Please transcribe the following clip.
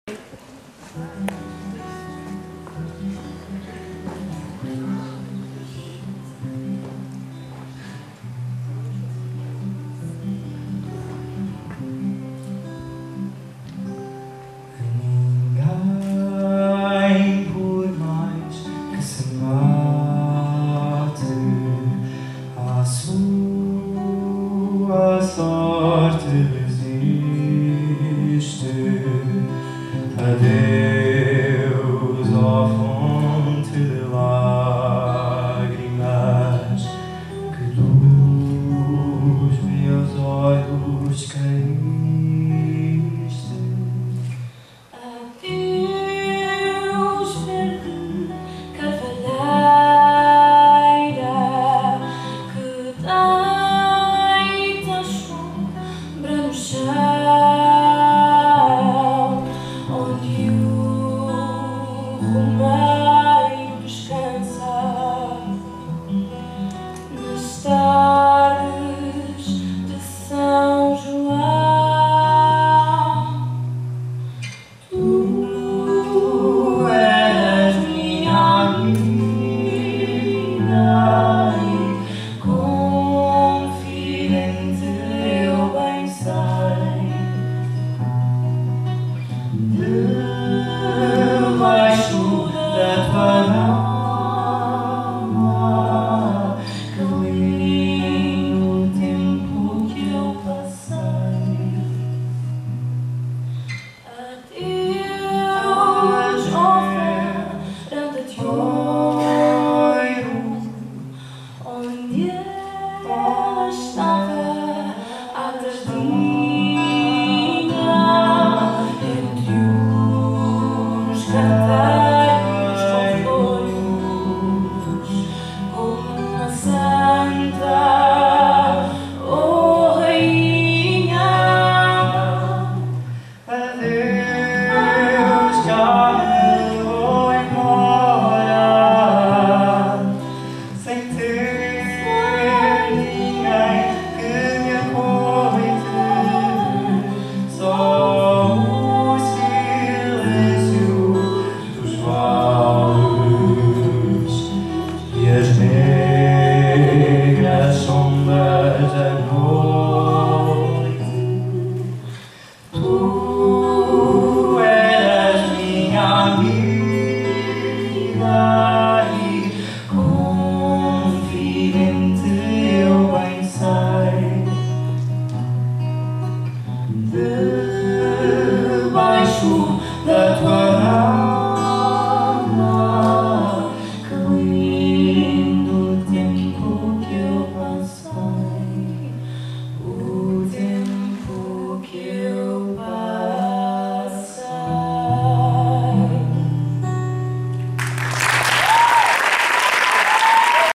A sorte resiste. Adeus, ó fonte de lágrimas que dos meus olhos caíste. Adeus, verde carvalheira que deita sombra no chão, onde o romeiro descansa nas tardes de São João. Tu eras minha amiga e confidente eu bem sei. Debaixo da tua alma, que lindo o tempo que eu passei. Adeus, ó varanda de ouro, onde ela estava à tardinha, entre os canteiros com flores, como uma santa ou rainha. Adeus, já me vou embora, sem ter ninguém que me aguente, só o silêncio dos vales e as negras sombras da noite. Tu eras minha amiga e confidente eu bem sei. Debaixo da tua